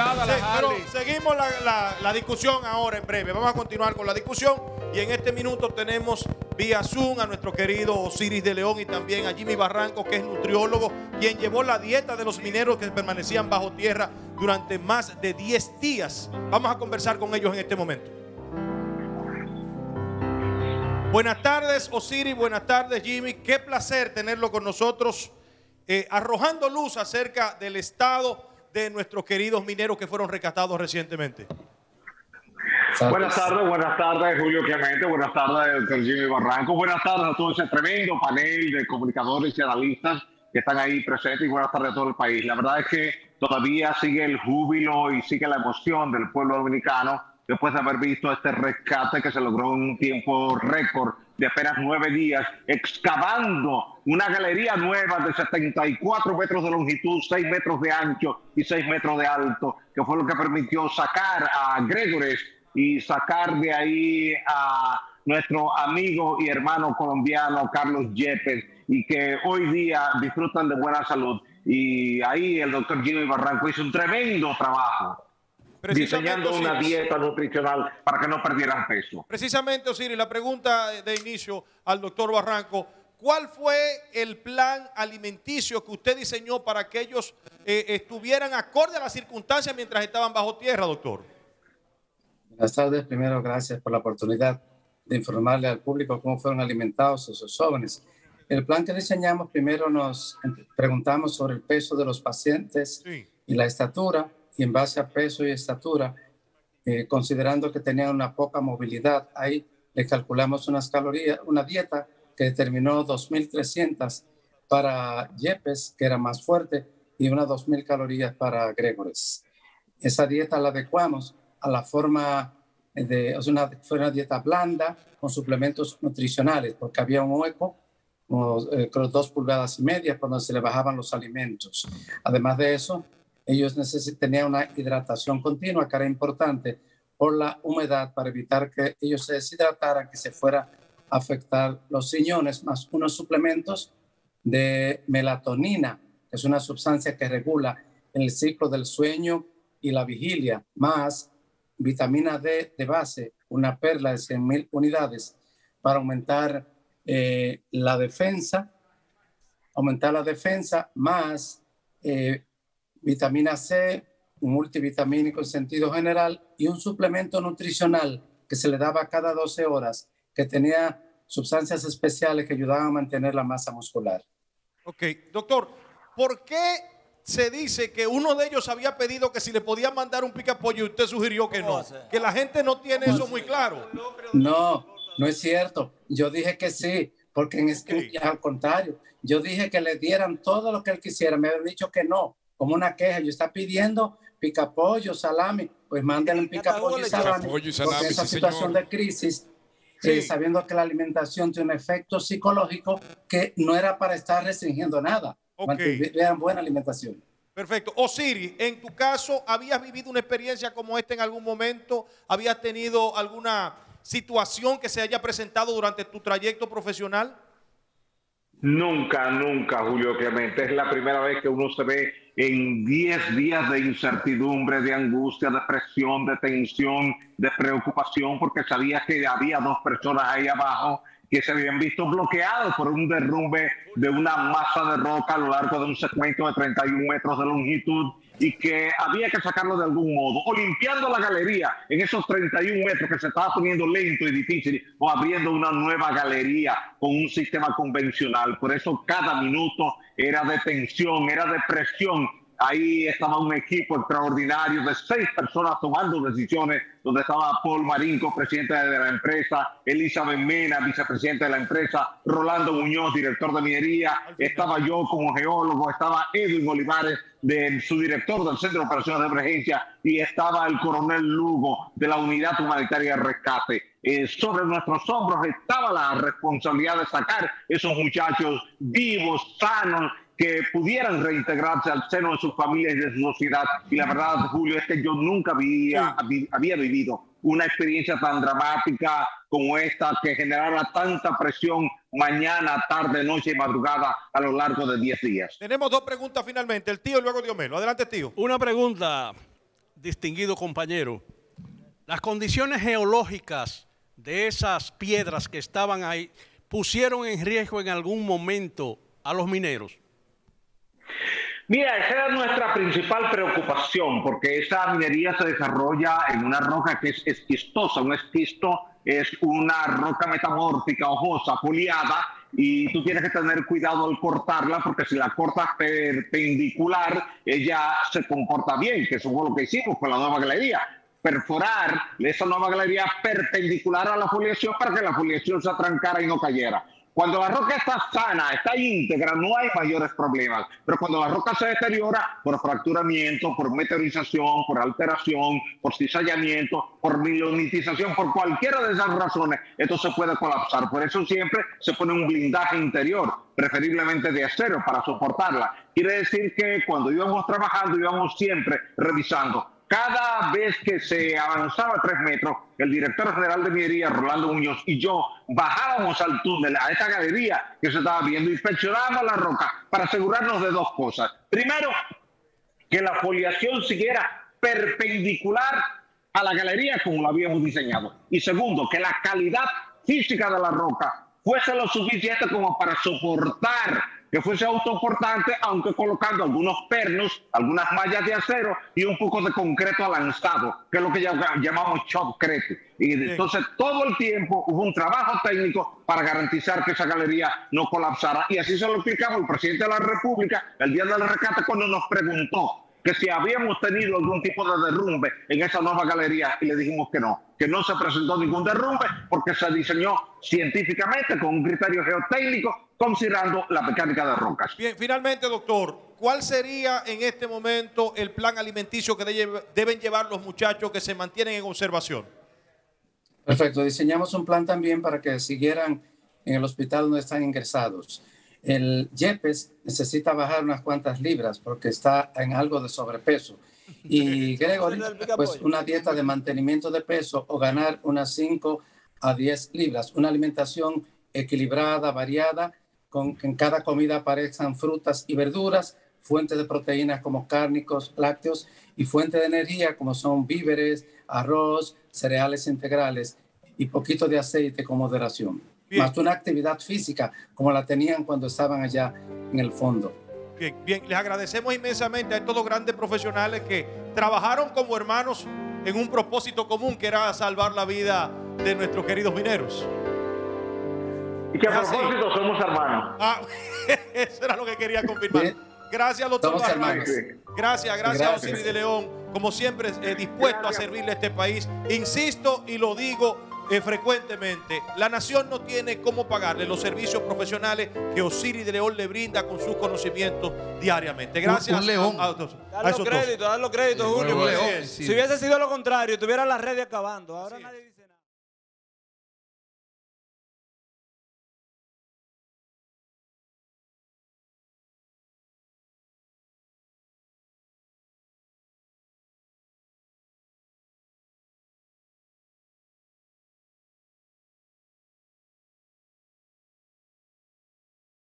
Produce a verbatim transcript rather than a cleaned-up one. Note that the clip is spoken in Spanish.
Fachada, la Se, pero Harley. seguimos la, la, la discusión ahora en breve. Vamos a continuar con la discusión y en este minuto tenemos vía Zoom a nuestro querido Osiris de León y también a Jimmy Barranco, que es nutriólogo, quien llevó la dieta de los mineros que permanecían bajo tierra durante más de diez días. Vamos a conversar con ellos en este momento. Buenas tardes, Osiris. Buenas tardes, Jimmy. Qué placer tenerlo con nosotros, eh, arrojando luz acerca del estado de nuestros queridos mineros que fueron rescatados recientemente. Buenas tardes, buenas tardes, Julio Clemente. Buenas tardes, doctor Jimmy Barranco. Buenas tardes a todo ese tremendo panel de comunicadores y analistas que están ahí presentes, y buenas tardes a todo el país. La verdad es que todavía sigue el júbilo y sigue la emoción del pueblo dominicano después de haber visto este rescate que se logró en un tiempo récord de apenas nueve días, excavando una galería nueva de setenta y cuatro metros de longitud, seis metros de ancho y seis metros de alto, que fue lo que permitió sacar a Gregores y sacar de ahí a nuestro amigo y hermano colombiano Carlos Yepes, y que hoy día disfrutan de buena salud. Y ahí el doctor Jimmy Barranco hizo un tremendo trabajo diseñando una Osiris, dieta nutricional para que no perdieran peso. Precisamente, Osiris, la pregunta de inicio al doctor Barranco: ¿cuál fue el plan alimenticio que usted diseñó para que ellos eh, estuvieran acorde a las circunstancias mientras estaban bajo tierra, doctor? Buenas tardes. Primero, gracias por la oportunidad de informarle al público cómo fueron alimentados esos jóvenes. El plan que diseñamos, primero nos preguntamos sobre el peso de los pacientes sí. y la estatura, y en base a peso y estatura, eh, considerando que tenían una poca movilidad, ahí le calculamos unas calorías, una dieta que determinó dos mil trescientas para Yepes, que era más fuerte, y unas dos mil calorías para Gregores. Esa dieta la adecuamos a la forma de, o sea, una, fue una dieta blanda con suplementos nutricionales, porque había un hueco, como, eh, creo, dos pulgadas y media, cuando se le bajaban los alimentos. Además de eso, ellos tenían una hidratación continua, que era importante por la humedad, para evitar que ellos se deshidrataran, que se fuera a afectar los riñones, más unos suplementos de melatonina, que es una sustancia que regula el ciclo del sueño y la vigilia, más vitamina D de base, una perla de cien mil unidades, para aumentar eh, la defensa, aumentar la defensa, más eh, vitamina C, un multivitamínico en sentido general, y un suplemento nutricional que se le daba cada doce horas, que tenía sustancias especiales que ayudaban a mantener la masa muscular. Ok, doctor, ¿por qué se dice que uno de ellos había pedido que si le podía mandar un picapollo y usted sugirió que no? Que la gente no tiene eso muy claro. No, no es cierto. Yo dije que sí, porque en este, okay. al contrario, yo dije que le dieran todo lo que él quisiera. Me habían dicho que no, como una queja. Yo está pidiendo picapollo, salami, pues mándenle un picapollo y salami, porque esa sí, situación señor. de crisis, Sí. eh, sabiendo que la alimentación tiene un efecto psicológico, que no era para estar restringiendo nada, okay. Mantener buena alimentación. Perfecto. Osiris, en tu caso, ¿habías vivido una experiencia como esta en algún momento? ¿Habías tenido alguna situación que se haya presentado durante tu trayecto profesional? Nunca, nunca, Julio Clemente. Es la primera vez que uno se ve en diez días de incertidumbre, de angustia, de presión, de tensión, de preocupación, porque sabía que había dos personas ahí abajo que se habían visto bloqueados por un derrumbe de una masa de roca a lo largo de un segmento de treinta y un metros de longitud, y que había que sacarlo de algún modo, o limpiando la galería en esos treinta y un metros que se estaba poniendo lento y difícil, o abriendo una nueva galería con un sistema convencional. Por eso cada minuto era de tensión, era de presión. Ahí estaba un equipo extraordinario de seis personas tomando decisiones, donde estaba Paul Marinco, presidente de la empresa, Elizabeth Mena, vicepresidente de la empresa, Rolando Muñoz, director de minería, estaba yo como geólogo, estaba Edwin Olivares, de, su director del Centro de Operaciones de Emergencia, y estaba el coronel Lugo, de la Unidad Humanitaria de Rescate. Eh, sobre nuestros hombros estaba la responsabilidad de sacar esos muchachos vivos, sanos, que pudieran reintegrarse al seno de sus familias y de su sociedad. Y la verdad, Julio, es que yo nunca había, sí. había vivido una experiencia tan dramática como esta, que generara tanta presión mañana, tarde, noche y madrugada a lo largo de diez días. Tenemos dos preguntas finalmente, el tío y luego Diomelo. Adelante, tío. Una pregunta. distinguido compañero, las condiciones geológicas de esas piedras que estaban ahí pusieron en riesgo en algún momento a los mineros. Mira, esa era nuestra principal preocupación, porque esa minería se desarrolla en una roca que es esquistosa. Un esquisto es una roca metamórfica, ojosa, foliada, y tú tienes que tener cuidado al cortarla, porque si la cortas perpendicular, ella se comporta bien, que eso fue lo que hicimos con la nueva galería. Perforar esa nueva galería perpendicular a la foliación para que la foliación se atrancara y no cayera. Cuando la roca está sana, está íntegra, no hay mayores problemas. Pero cuando la roca se deteriora por fracturamiento, por meteorización, por alteración, por cizallamiento, por milonitización, por cualquiera de esas razones, esto se puede colapsar. Por eso siempre se pone un blindaje interior, preferiblemente de acero, para soportarla. Quiere decir que cuando íbamos trabajando, íbamos siempre revisando. Cada vez que se avanzaba tres metros, el director general de minería, Rolando Muñoz, y yo bajábamos al túnel, a esta galería que se estaba viendo, inspeccionábamos la roca para asegurarnos de dos cosas. Primero, que la foliación siguiera perpendicular a la galería como la habíamos diseñado. Y segundo, que la calidad física de la roca fuese lo suficiente como para soportar, que fuese autoportante, aunque colocando algunos pernos, algunas mallas de acero y un poco de concreto lanzado, que es lo que llamamos shotcrete. Y entonces todo el tiempo hubo un trabajo técnico para garantizar que esa galería no colapsara. Y así se lo explicamos al presidente de la República el día del rescate, cuando nos preguntó que si habíamos tenido algún tipo de derrumbe en esa nueva galería, y le dijimos que no, que no se presentó ningún derrumbe porque se diseñó científicamente con un criterio geotécnico, considerando la mecánica de rocas. Bien, finalmente, doctor, ¿cuál sería en este momento el plan alimenticio que deben llevar los muchachos que se mantienen en observación? Perfecto, diseñamos un plan también para que siguieran en el hospital donde están ingresados. El Yepes necesita bajar unas cuantas libras porque está en algo de sobrepeso. Y Gregory, pues una dieta de mantenimiento de peso o ganar unas cinco a diez libras. Una alimentación equilibrada, variada, con que en cada comida aparezcan frutas y verduras, fuentes de proteínas como cárnicos, lácteos y fuentes de energía como son víveres, arroz, cereales integrales y poquito de aceite con moderación. Bien. Más una actividad física como la tenían cuando estaban allá en el fondo. Bien, bien, les agradecemos inmensamente a estos dos grandes profesionales que trabajaron como hermanos en un propósito común, que era salvar la vida de nuestros queridos mineros. Y que a propósito somos hermanos. Ah, eso era lo que quería confirmar. Gracias, doctor Barranco. Gracias, gracias a Osiris de León. Como siempre, eh, dispuesto gracias. a servirle a este país. Insisto y lo digo eh, frecuentemente, la nación no tiene cómo pagarle los servicios profesionales que Osiris de León le brinda con sus conocimientos diariamente. Gracias. Un, un león. A, a, a dar los créditos, dar los créditos, Julio. Un león. Si hubiese sido lo contrario, tuviera las redes acabando. Ahora sí. nadie dice